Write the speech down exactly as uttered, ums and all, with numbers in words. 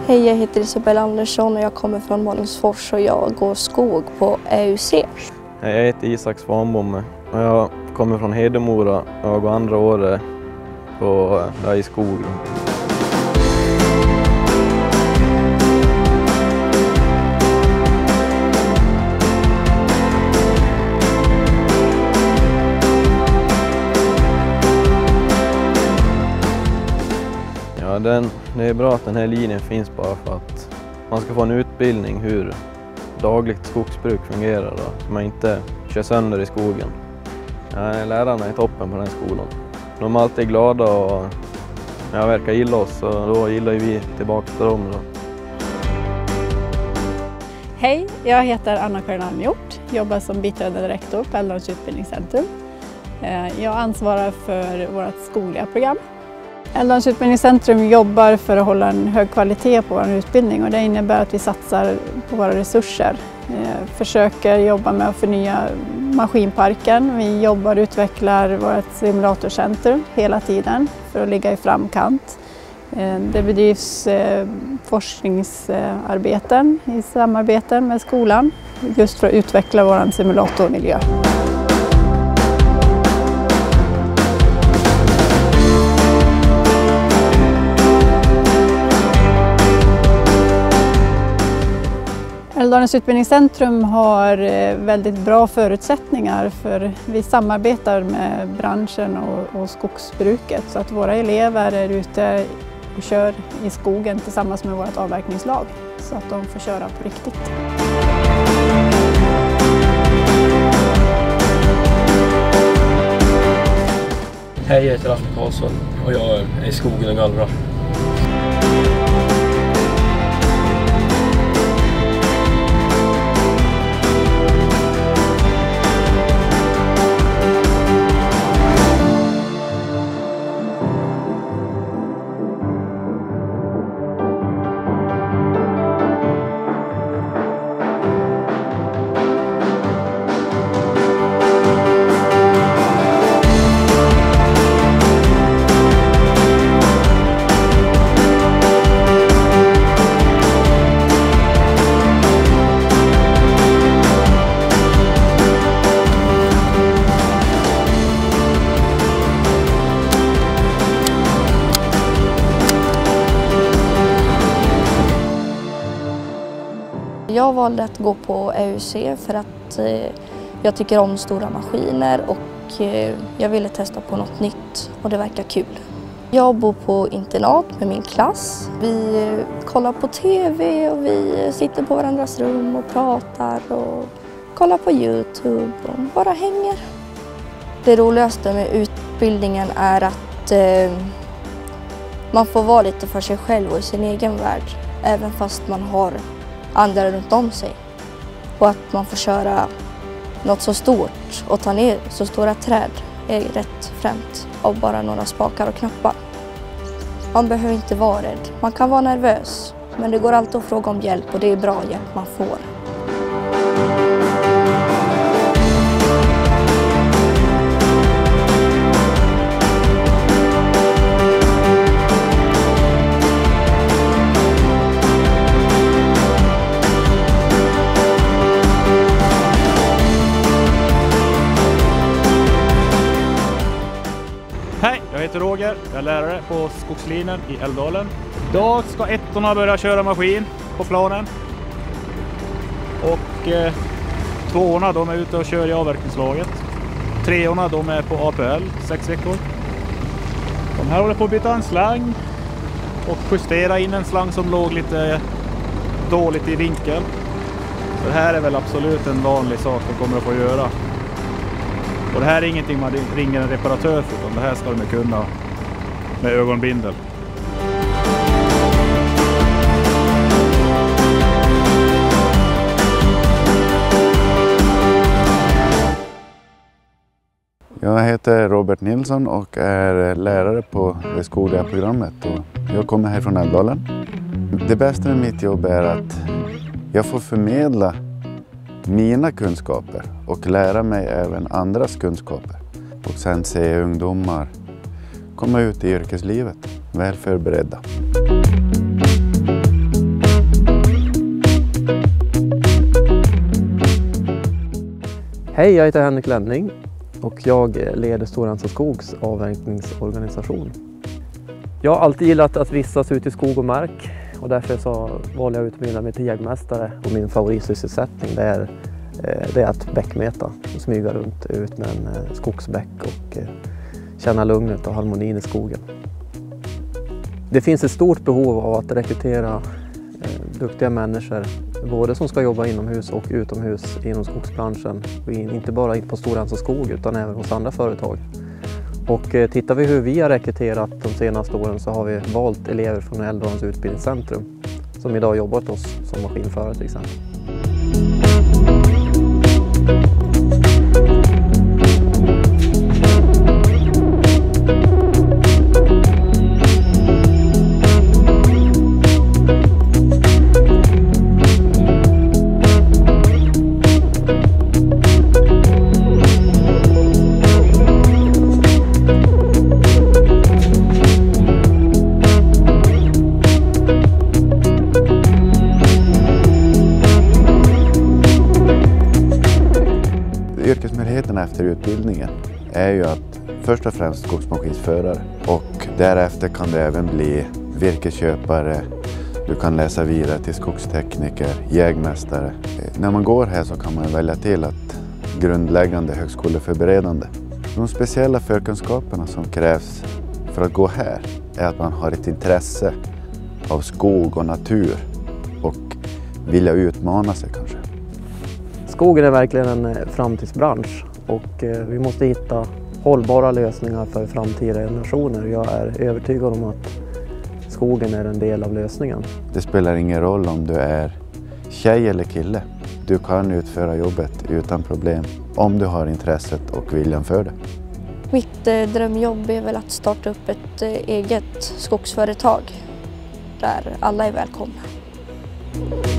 Hej, jag heter Isabella Andersson och jag kommer från Malungsfors och jag går skog på E U C. Jag heter Isak Svanbomme och jag kommer från Hedemora och jag går andra året på, där i skogen. Ja, den, det är bra att den här linjen finns bara för att man ska få en utbildning hur dagligt skogsbruk fungerar och att man inte kör sönder i skogen. Ja, lärarna är toppen på den skolan. De är alltid glada och ja, verkar gilla oss och då gillar vi tillbaka till dem. Då. Hej, jag heter Anna-Karin Almhjort, jobbar som biträdande rektor på Älvdalens utbildningscentrum. Jag ansvarar för vårt skogliga program. Älvdalens utbildningscentrum jobbar för att hålla en hög kvalitet på vår utbildning och det innebär att vi satsar på våra resurser. Vi försöker jobba med att förnya maskinparken. Vi jobbar och utvecklar vårt simulatorcentrum hela tiden för att ligga i framkant. Det bedrivs forskningsarbeten i samarbete med skolan just för att utveckla vår simulatormiljö. Älvdalens utbildningscentrum har väldigt bra förutsättningar för vi samarbetar med branschen och, och skogsbruket så att våra elever är ute och kör i skogen tillsammans med vårt avverkningslag så att de får köra på riktigt. Hej, jag heter Raffi Karlsson och jag är i skogen och gallrar. Jag valde att gå på E U C för att eh, jag tycker om stora maskiner och eh, jag ville testa på något nytt och det verkar kul. Jag bor på internat med min klass. Vi eh, kollar på T V och vi sitter på varandras rum och pratar och kollar på YouTube och bara hänger. Det roligaste med utbildningen är att eh, man får vara lite för sig själv och i sin egen värld även fast man har andra runt om sig och att man får köra något så stort och ta ner så stora träd är rätt främt av bara några spakar och knappar. Man behöver inte vara rädd, man kan vara nervös men det går alltid att fråga om hjälp och det är bra hjälp man får. Hej, jag heter Roger, jag är lärare på skogslinjen i Älvdalen. Idag ska ettorna börja köra maskin på planen. Och eh, tvåorna de är ute och kör i avverkningslaget. Treorna de är på A P L, sex veckor. De här håller på att byta en slang och justera in en slang som låg lite dåligt i vinkel. Så det här är väl absolut en vanlig sak de kommer att få göra. Och det här är ingenting man ringer en reparatör för, utan det här ska de kunna med ögonbindel. Jag heter Robert Nilsson och är lärare på det skogliga programmet. Och jag kommer här från Älvdalen. Det bästa med mitt jobb är att jag får förmedla mina kunskaper och lära mig även andras kunskaper. Och sen se ungdomar komma ut i yrkeslivet väl förberedda. Hej, jag heter Henrik Lenning och jag leder Stora Enso Skogs avverkningsorganisation. Jag har alltid gillat att vistas ute i skog och mark och därför så valde jag att utbilda mig till jägmästare. Och min favoritsysselsättning det är, det är att bäckmeta och smyga runt ut med en skogsbäck och känna lugnet och harmonin i skogen. Det finns ett stort behov av att rekrytera duktiga människor, både som ska jobba inomhus och utomhus inom skogsbranschen. Inte bara på Stora Enso Skog utan även hos andra företag. Och tittar vi hur vi har rekryterat de senaste åren så har vi valt elever från Älvdalens utbildningscentrum som idag jobbar hos oss som maskinförare till exempel. Yrkesmöjligheterna efter utbildningen är ju att först och främst skogsmaskinsförare och därefter kan det även bli virkesköpare, du kan läsa vidare till skogstekniker, jägmästare. När man går här så kan man välja till att grundläggande högskoleförberedande. De speciella förkunskaperna som krävs för att gå här är att man har ett intresse av skog och natur och vilja utmana sig kanske. Skogen är verkligen en framtidsbransch och vi måste hitta hållbara lösningar för framtida generationer. Jag är övertygad om att skogen är en del av lösningen. Det spelar ingen roll om du är tjej eller kille. Du kan utföra jobbet utan problem om du har intresset och viljan för det. Mitt eh, drömjobb är väl att starta upp ett eh, eget skogsföretag där alla är välkomna.